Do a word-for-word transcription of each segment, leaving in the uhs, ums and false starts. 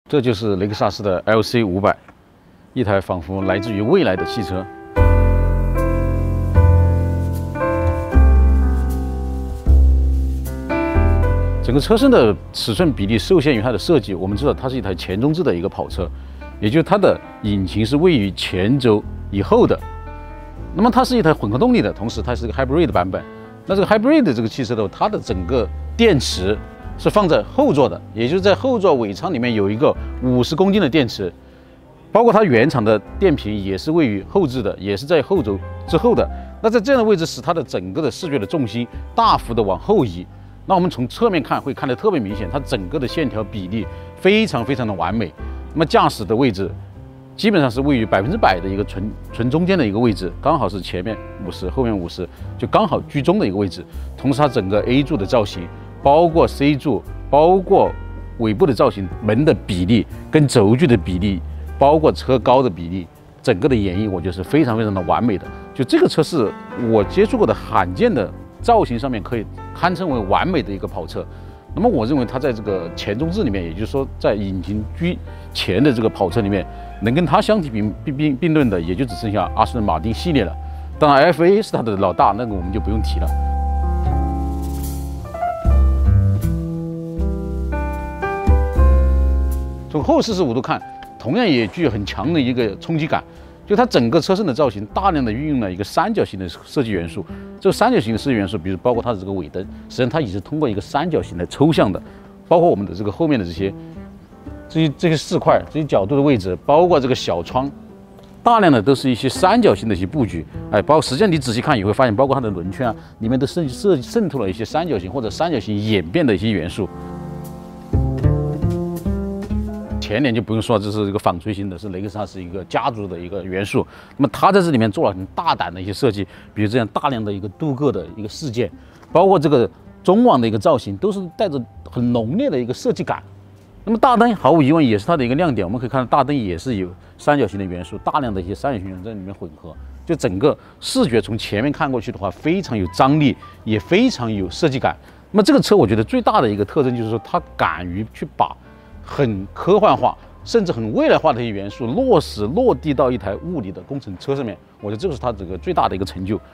这就是雷克萨斯的 L C 五百，一台仿佛来自于未来的汽车。整个车身的尺寸比例受限于它的设计，我们知道它是一台前中置的一个跑车，也就是它的引擎是位于前轴以后的。那么它是一台混合动力的，同时它是一个 hybrid 的版本。那这个 hybrid 的这个汽车呢，它的整个电池是放在后座的，也就是在后座尾舱里面有一个五十公斤的电池，包括它原厂的电瓶也是位于后置的，也是在后轴之后的。那在这样的位置使它的整个的视觉的重心大幅的往后移。那我们从侧面看会看得特别明显，它整个的线条比例非常非常的完美。那么驾驶的位置基本上是位于百分之百的一个纯纯中间的一个位置，刚好是前面五十，后面五十，就刚好居中的一个位置。同时它整个 A 柱的造型，包括 C 柱，包括尾部的造型，门的比例跟轴距的比例，包括车高的比例，整个的演绎我觉得是非常非常的完美的。就这个车是我接触过的罕见的造型上面可以堪称为完美的一个跑车。那么我认为它在这个前中置里面，也就是说在引擎居前的这个跑车里面，能跟它相提并并并并论的，也就只剩下阿斯顿马丁系列了。当然 F A 是它的老大，那个我们就不用提了。从后四十五度看，同样也具有很强的一个冲击感。就它整个车身的造型，大量的运用了一个三角形的设计元素。这个三角形的设计元素，比如包括它的这个尾灯，实际上它也是通过一个三角形来抽象的。包括我们的这个后面的这些、这些这些四块、这些角度的位置，包括这个小窗，大量的都是一些三角形的一些布局。哎，包括实际上你仔细看也会发现，包括它的轮圈啊，里面都渗渗渗透了一些三角形或者三角形演变的一些元素。前脸就不用说，这是一个纺锤型的，是雷克萨斯一个家族的一个元素。那么它在这里面做了很大胆的一些设计，比如这样大量的一个镀铬的一个饰件，包括这个中网的一个造型，都是带着很浓烈的一个设计感。那么大灯毫无疑问也是它的一个亮点，我们可以看到大灯也是有三角形的元素，大量的一些三角形元素在里面混合，就整个视觉从前面看过去的话，非常有张力，也非常有设计感。那么这个车我觉得最大的一个特征就是说，它敢于去把很科幻化，甚至很未来化的一些元素落实落地到一台物理的工程车上面，我觉得这个是它这个最大的一个成就。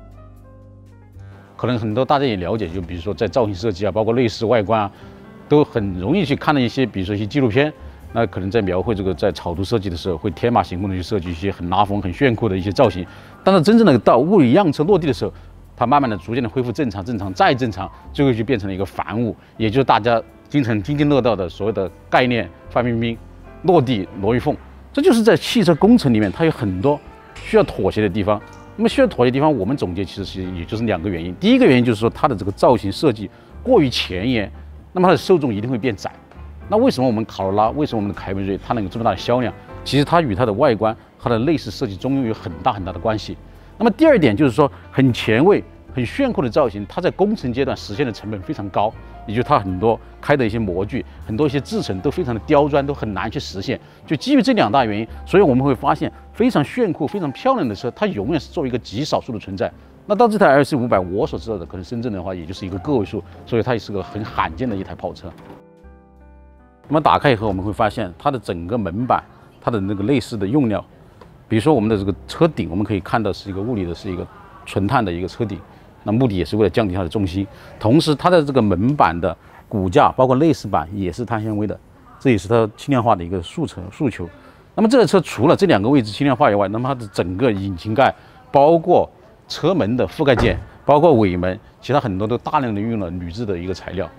可能很多大家也了解，就比如说在造型设计啊，包括内饰外观啊，都很容易去看到一些，比如说一些纪录片，那可能在描绘这个在草图设计的时候，会天马行空的去设计一些很拉风、很炫酷的一些造型。但是真正的到物理样车落地的时候，它慢慢的、逐渐的恢复正常、正常再正常，最后就变成了一个凡物，也就是大家经常津津乐道的所谓的概念范冰冰落地罗玉凤。这就是在汽车工程里面，它有很多需要妥协的地方。那么需要妥协的地方，我们总结其实是也就是两个原因。第一个原因就是说它的这个造型设计过于前沿，那么它的受众一定会变窄。那为什么我们卡罗拉，为什么我们的凯美瑞它能有这么大的销量？其实它与它的外观、它的内饰设计中有很大很大的关系。那么第二点就是说，很前卫、很炫酷的造型，它在工程阶段实现的成本非常高，也就是它很多开的一些模具，很多一些制成都非常的刁钻，都很难去实现。就基于这两大原因，所以我们会发现非常炫酷、非常漂亮的车，它永远是作为一个极少数的存在。那到这台 L C 五百，我所知道的，可能深圳的话也就是一个个位数，所以它也是个很罕见的一台跑车。那么打开以后，我们会发现它的整个门板，它的那个内饰的用料。比如说我们的这个车顶，我们可以看到是一个物理的，是一个纯碳的一个车顶，那目的也是为了降低它的重心。同时，它的这个门板的骨架，包括内饰板也是碳纤维的，这也是它轻量化的一个诉求诉求。那么这个车除了这两个位置轻量化以外，那么它的整个引擎盖，包括车门的覆盖件，包括尾门，其他很多都大量的运用了铝制的一个材料。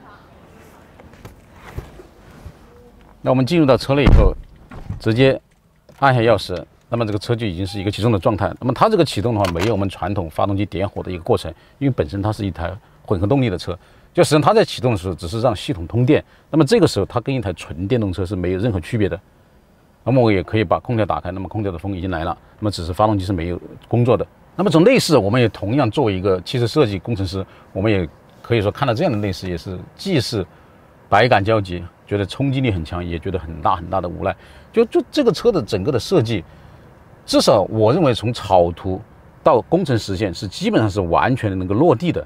那我们进入到车内以后，直接按下钥匙。那么这个车就已经是一个启动的状态。那么它这个启动的话，没有我们传统发动机点火的一个过程，因为本身它是一台混合动力的车，就实际上它在启动的时候只是让系统通电。那么这个时候它跟一台纯电动车是没有任何区别的。那么我也可以把空调打开，那么空调的风已经来了，那么只是发动机是没有工作的。那么从内饰，我们也同样作为一个汽车设计工程师，我们也可以说看到这样的内饰也是既是百感交集，觉得冲击力很强，也觉得很大很大的无奈。就就这个车的整个的设计。至少我认为从草图到工程实现是基本上是完全能够落地的，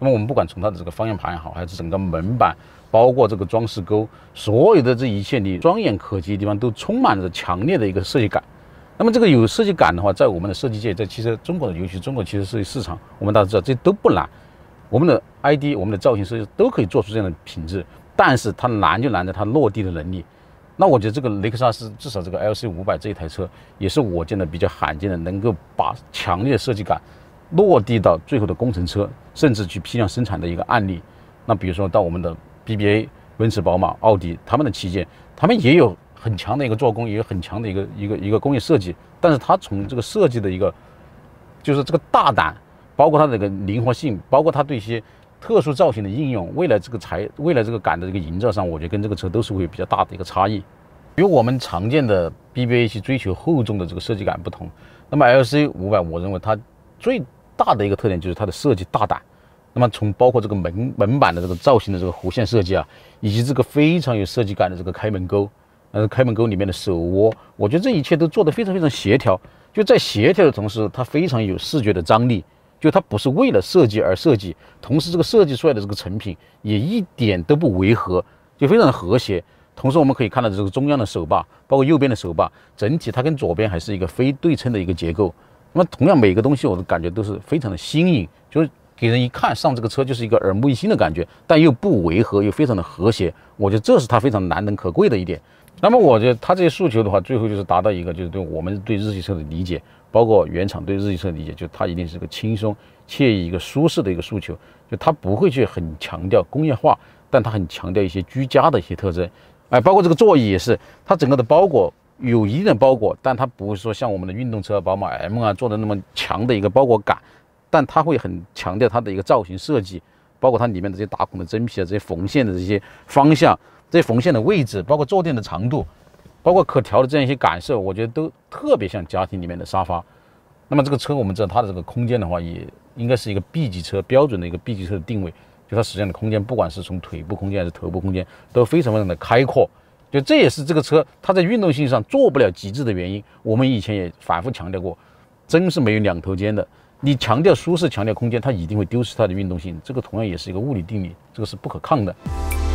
那么我们不管从它的这个方向盘也好，还是整个门板，包括这个装饰钩，所有的这一切你双眼可及的地方都充满着强烈的一个设计感。那么这个有设计感的话，在我们的设计界，在汽车中国的，尤其中国汽车设计市场，我们大家知道这都不难。我们的 I D， 我们的造型设计都可以做出这样的品质，但是它难就难在它落地的能力。那我觉得这个雷克萨斯至少这个 L C 五百这一台车，也是我见的比较罕见的，能够把强烈的设计感落地到最后的工程车，甚至去批量生产的一个案例。那比如说到我们的 B B A、奔驰、宝马、奥迪，他们的旗舰，他们也有很强的一个做工，也有很强的一个一个一个工业设计，但是它从这个设计的一个，就是这个大胆，包括它的这个灵活性，包括它对一些特殊造型的应用，未来这个材，未来这个感的这个营造上，我觉得跟这个车都是会有比较大的一个差异。与我们常见的 B B A 去追求厚重的这个设计感不同，那么 L C 五百，我认为它最大的一个特点就是它的设计大胆。那么从包括这个门门板的这个造型的这个弧线设计啊，以及这个非常有设计感的这个开门钩，呃，开门钩里面的手窝，我觉得这一切都做得非常非常协调。就在协调的同时，它非常有视觉的张力。就它不是为了设计而设计，同时这个设计出来的这个成品也一点都不违和，就非常的和谐。同时我们可以看到这个中央的手把，包括右边的手把，整体它跟左边还是一个非对称的一个结构。那么同样每个东西我的感觉都是非常的新颖，就是给人一看上这个车就是一个耳目一新的感觉，但又不违和，又非常的和谐。我觉得这是它非常难能可贵的一点。那么我觉得它这些诉求的话，最后就是达到一个就是对我们对日系车的理解，包括原厂对日系车的理解，就它一定是个轻松惬意、一个舒适的一个诉求，就它不会去很强调工业化，但它很强调一些居家的一些特征。哎，包括这个座椅也是，它整个的包裹有一定的包裹，但它不会说像我们的运动车宝马 M 啊做的那么强的一个包裹感，但它会很强调它的一个造型设计，包括它里面的这些打孔的真皮啊，这些缝线的这些方向，这些缝线的位置，包括坐垫的长度，包括可调的这样一些感受，我觉得都特别像家庭里面的沙发。那么这个车我们知道它的这个空间的话，也应该是一个 B 级车标准的一个 B 级车的定位。就它实际上的空间，不管是从腿部空间还是头部空间，都非常非常的开阔。就这也是这个车它在运动性上做不了极致的原因。我们以前也反复强调过，真是没有两头尖的。你强调舒适，强调空间，它一定会丢失它的运动性。这个同样也是一个物理定律，这个是不可抗的。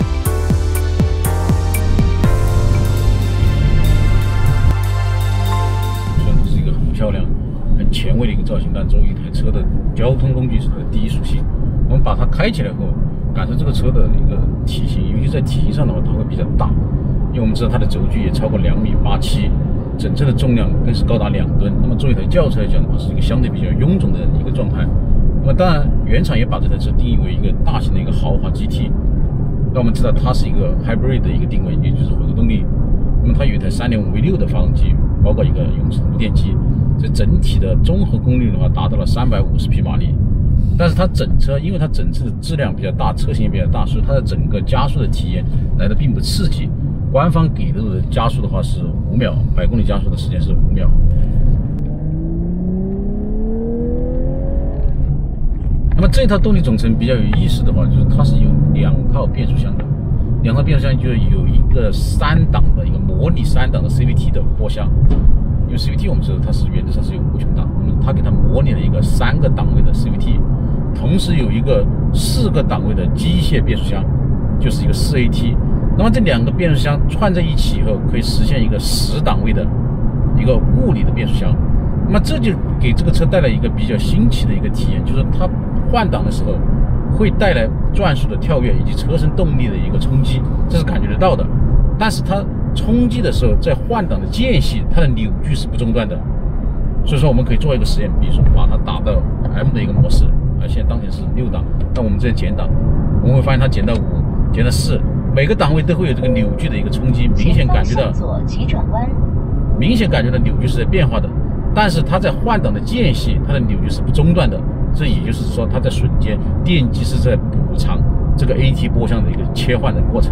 虽然这是一个很漂亮、很前卫的一个造型，但作为一台车的交通工具是它的第一属性。我们把它开起来后，感受这个车的一个体型，尤其在体型上的话，它会比较大，因为我们知道它的轴距也超过两米八七，整车的重量更是高达两吨。那么作为一台轿车来讲的话，是一个相对比较臃肿的一个状态。那么当然，原厂也把这台车定义为一个大型的一个豪华 G T。那我们知道它是一个 hybrid 的一个定位，也就是混合动力。那么它有一台 三点五 V 六 的发动机，包括一个永磁无电机，这整体的综合功率的话达到了三百五十匹马力。但是它整车，因为它整车的质量比较大，车型也比较大，所以它的整个加速的体验来的并不刺激。官方给的加速的话是五秒，百公里加速的时间是五秒。那么这套动力总成比较有意思的话，就是它是有两套变速箱的，两套变速箱就有一个三档的一个模拟三档的 C V T 的波箱。因为 C V T 我们知道它是原则上是有无穷档，那么它给它模拟了一个三个档位的 C V T， 同时有一个四个档位的机械变速箱，就是一个四 A T。那么这两个变速箱串在一起以后，可以实现一个十档位的一个物理的变速箱。那么这就给这个车带来一个比较新奇的一个体验，就是它换挡的时候会带来转速的跳跃以及车身动力的一个冲击，这是感觉得到的。但是它冲击的时候，在换挡的间隙，它的扭矩是不中断的。所以说，我们可以做一个实验，比如说把它打到 M 的一个模式，而现在当前是六档，那我们这减档，我们会发现它减到五、减到四，每个档位都会有这个扭矩的一个冲击，明显感觉到左急转弯，明显感觉到扭矩是在变化的。但是它在换挡的间隙，它的扭矩是不中断的。这也就是说，它在瞬间电机是在补偿这个 A T 波箱的一个切换的过程。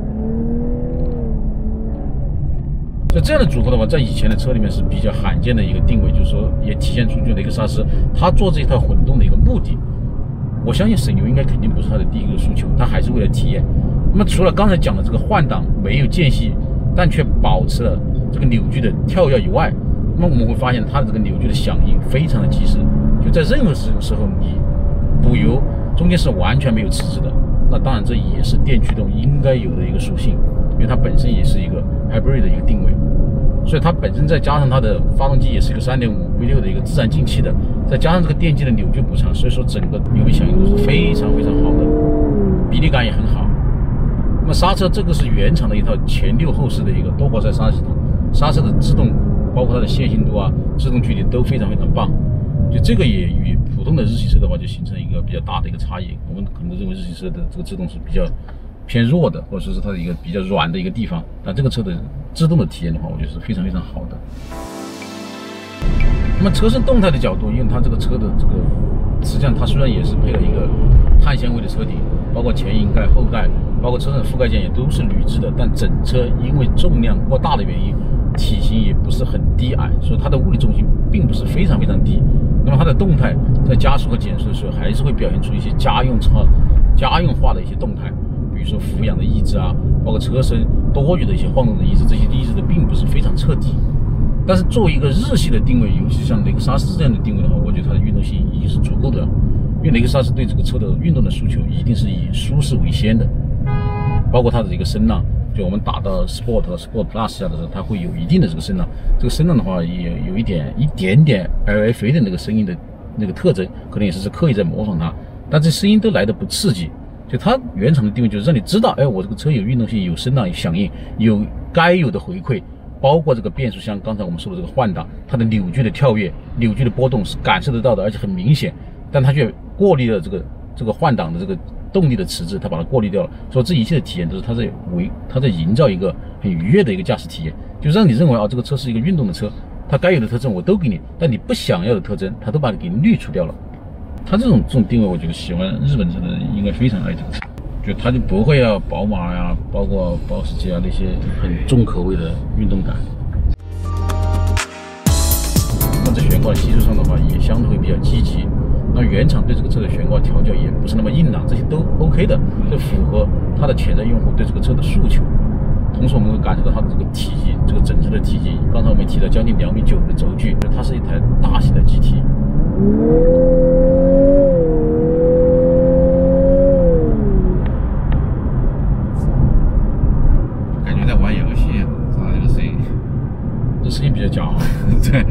那这样的组合的话，在以前的车里面是比较罕见的一个定位，就是说也体现出就雷克萨斯他做这一套混动的一个目的。我相信省油应该肯定不是他的第一个诉求，他还是为了体验。那么除了刚才讲的这个换挡没有间隙，但却保持了这个扭矩的跳跃以外，那么我们会发现它的这个扭矩的响应非常的及时，就在任何时时候你补油中间是完全没有齿质的。那当然这也是电驱动应该有的一个属性，因为它本身也是一个 hybrid 的一个定位，所以它本身再加上它的发动机也是一个 三点五 V 六 的一个自然进气的，再加上这个电机的扭矩补偿，所以说整个油门响应都是非常非常好的，比例感也很好。那么刹车这个是原厂的一套前六后四的一个多活塞刹车系统，刹车的制动包括它的线性度啊、制动距离都非常非常棒。就这个也与普通的日系车的话就形成一个比较大的一个差异。我们可能认为日系车的这个制动是比较偏弱的，或者说是它的一个比较软的一个地方，但这个车的制动的体验的话，我觉得是非常非常好的。那么车身动态的角度，因为它这个车的这个实际上它虽然也是配了一个碳纤维的车顶，包括前迎盖、后盖，包括车上的覆盖件也都是铝制的，但整车因为重量过大的原因，体型也不是很低矮，所以它的物理重心并不是非常非常低。那么它的动态在加速和减速的时候，还是会表现出一些家用车、家用化的一些动态，比如说俯仰的抑制啊，包括车身多余的一些晃动的抑制，这些抑制的并不是非常彻底。但是作为一个日系的定位，尤其像雷克萨斯这样的定位的话，我觉得它的运动性已经是足够的了。因为雷克萨斯对这个车的运动的诉求一定是以舒适为先的，包括它的一个声浪，就我们打到 Sport 和 Sport Plus 下的时候，它会有一定的这个声浪。这个声浪的话，也有一点一点点 L F A 的那个声音的那个特征，可能也是刻意在模仿它，但这声音都来的不刺激。就它原厂的定位就是让你知道，哎，我这个车有运动性、有声浪、有响应、有该有的回馈。包括这个变速箱，刚才我们说的这个换挡，它的扭矩的跳跃、扭矩的波动是感受得到的，而且很明显。但它却过滤了这个这个换挡的这个动力的迟滞，它把它过滤掉了。所以这一切的体验都是它在为它在营造一个很愉悦的一个驾驶体验，就让你认为啊，这个车是一个运动的车，它该有的特征我都给你，但你不想要的特征，它都把你给滤除掉了。它这种这种定位，我觉得喜欢日本车的人应该非常爱这个车。就它就不会要宝马呀，包括保时捷啊那些很重口味的运动感。那在悬挂的技术上的话，也相对会比较积极。那原厂对这个车的悬挂调教也不是那么硬朗，这些都 OK 的，这符合它的潜在用户对这个车的诉求。同时，我们会感受到它的这个体积，这个整车的体积。刚才我们提到将近两米九的轴距，它是一台大型的 G T。声音比较假啊，对。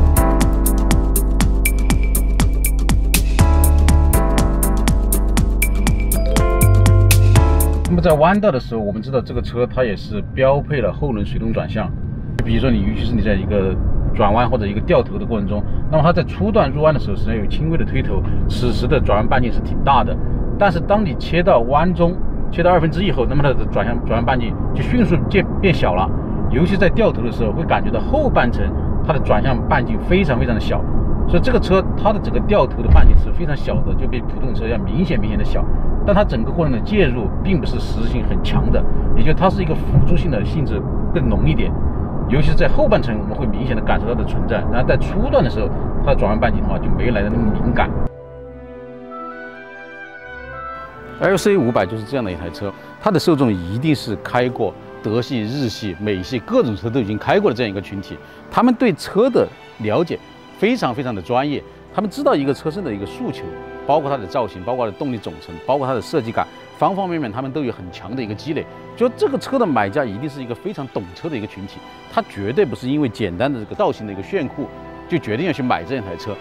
那么在弯道的时候，我们知道这个车它也是标配了后轮水动转向。比如说你，尤其是你在一个转弯或者一个掉头的过程中，那么它在初段入弯的时候，实际上有轻微的推头，此时的转弯半径是挺大的。但是当你切到弯中，切到二分之一后，那么它的转向转弯半径就迅速变变小了。尤其在掉头的时候，会感觉到后半程它的转向半径非常非常的小，所以这个车它的整个掉头的半径是非常小的，就比普通车要明显明显的小。但它整个过程的介入并不是实质性很强的，也就它是一个辅助性的性质更浓一点。尤其是在后半程，我们会明显的感受到它的存在。然后在初段的时候，它的转弯半径的话就没有来的那么敏感。L C 五百就是这样的一台车，它的受众一定是开过德系、日系、美系各种车都已经开过的这样一个群体，他们对车的了解非常非常的专业，他们知道一个车身的一个诉求，包括它的造型，包括它的动力总成，包括它的设计感，方方面面他们都有很强的一个积累。就这个车的买家一定是一个非常懂车的一个群体，他绝对不是因为简单的这个造型的一个炫酷就决定要去买这样一台车。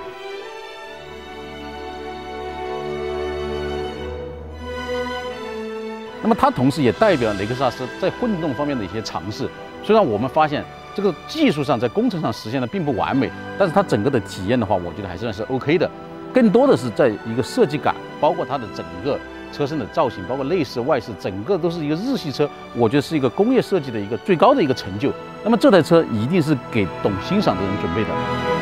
那么它同时也代表雷克萨斯在混动方面的一些尝试。虽然我们发现这个技术上在工程上实现的并不完美，但是它整个的体验的话，我觉得还算是 OK 的。更多的是在一个设计感，包括它的整个车身的造型，包括内饰、外饰，整个都是一个日系车，我觉得是一个工业设计的一个最高的一个成就。那么这台车一定是给懂欣赏的人准备的。